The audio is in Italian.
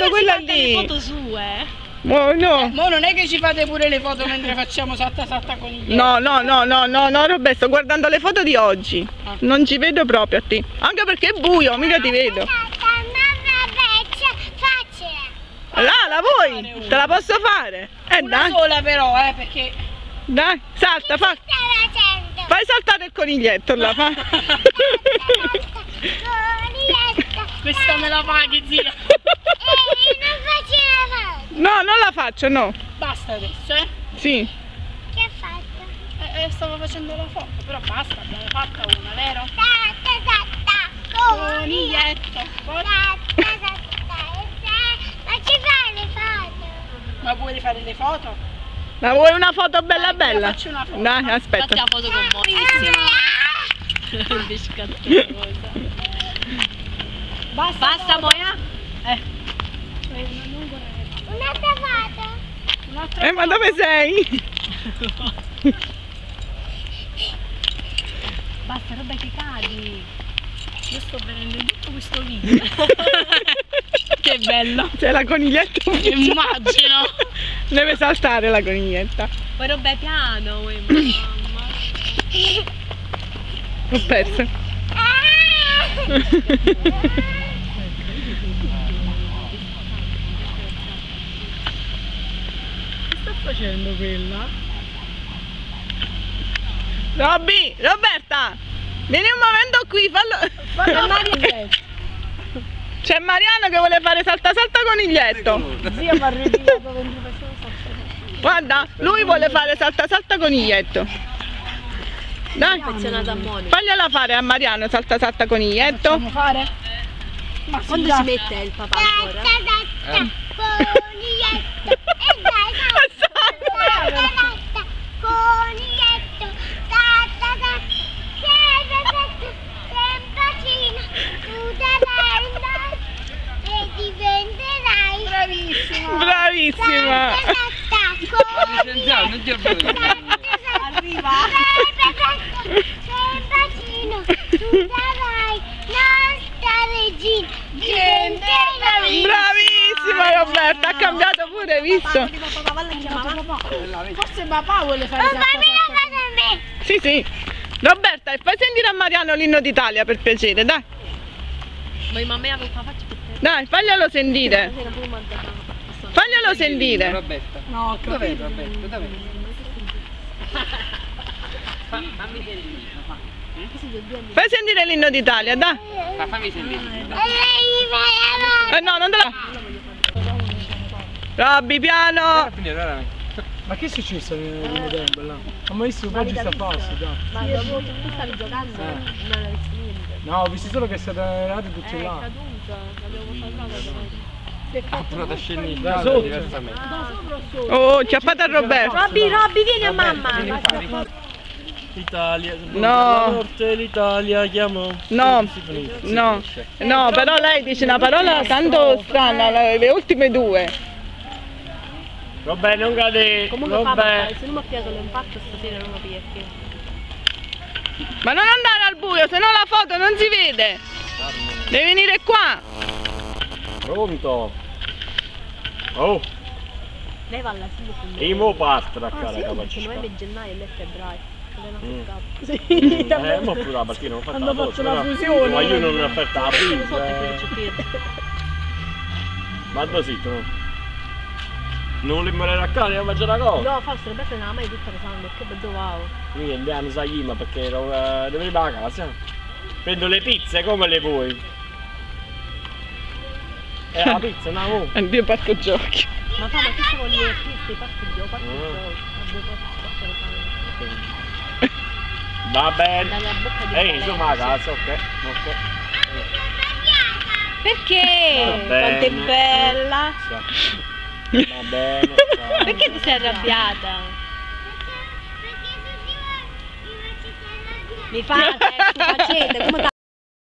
quella lì. Le foto sue. No. Ma non è che ci fate pure le foto mentre facciamo salta con gli No, Roberto, sto guardando le foto di oggi. Non ci vedo proprio a te. Anche perché è buio, mica ti vedo. La vuoi? Te la posso fare? Una Dai. sola però, perché... Dai, salta, fai saltare il coniglietto là, fa. Questa me la paghi, zia. No, non la faccio, no. Basta adesso, Sì. Che ha fatto? Stavo facendo la foto, però basta, abbiamo fatta una, vero? Coniglietto. Ma ci fai le foto? Ma vuoi rifare le foto? Ma vuoi una foto bella bella? Faccio una foto. Dai, aspetta. Fatti la foto con voi. Basta, Moia? Un'altra foto? Ma dove sei? Basta, roba che cadi. Io sto vedendo tutto questo video. Che bello. C'è la coniglietta. Immagino. Deve saltare la coniglietta. Poi roba piano, mamma. Ho perso. Che sta facendo quella? Roberta, vieni un momento qui, fallo. C'è Mariano che vuole fare salta coniglietto. Zia mi ha ritirato mentre facevo salta. Guarda, lui vuole fare salta coniglietto. Dai, Affezionata a Monica. fagliela fare a Mariano salta coniglietto. Facciamo fare? Ma Quando dai. si mette il papà ancora? Coniglietto. E dai, coniglietto. Tu darai e diventerai Bravissima. Bravissima. Arriva. Sei un bacino, tu darai nostra regina. Diventerai Bravissima Roberta, ha cambiato pure, visto? Forse papà vuole fare Mamma salta mia, vado a me. Sì. Roberta, fai sentire a Mariano l'inno d'Italia per piacere, dai. Ma mamma con la faccia per te. Dai, faglielo sentire. Faglielo sentire. Roberta. No, Dov'è capito. Roberta? Dov'è? Fammi sentire. Fai sentire l'inno d'Italia, dai. Fammi sentire. E lei fa la No, non te la... Robby, piano. Finire veramente. Ma che è successo nel tempo là? Ma mai visto oggi sta falso, dai. Ma dopo che tu stavi giocando non hai visto niente. No, ho visto solo che siete errati tutti È là. caduto, l'abbiamo salvato. Ha provato a scendere Da sotto. diversamente. Oh, chiappata a Roberto. Robby, vieni a mamma. L'Italia, No. la morte, l'Italia chiamò. No, però lei dice una parola tanto strana, le ultime due. Vabbè, non cade. Comunque Vabbè. papà, se non mi ha piaciuto l'impatto stasera non lo perché. Ma non andare al buio, se no la foto non si vede. Devi venire qua. Pronto? Oh, Lei va all'asilo con e mo parte la cara Sì, capacità. novembre e gennaio e lei febbraio. Sì, Ma pure la partita non ho fatto Hanno la fatto doccia, la no? fusione. Ma io non ho aperto la non so che pizza. ci pierde. Ma dove sei tu? Non li morire a casa, io faccio la cosa. No, forse Roberto non ha mai tutta pesante, che bello wow. Quindi andiamo a Saima perché devo venire a casa. Prendo le pizze come le vuoi. La pizza, no? Addio parco giochi. Ma fa, ma che ci vuole dire questi parti gioco, parti gioco. Va bene. Dalla bocca di Ehi, insomma a casa, ok. Perché? Va bene. Quanto è bella. Va bene. Perché ti sei arrabbiata? Mi fa, tu facete, come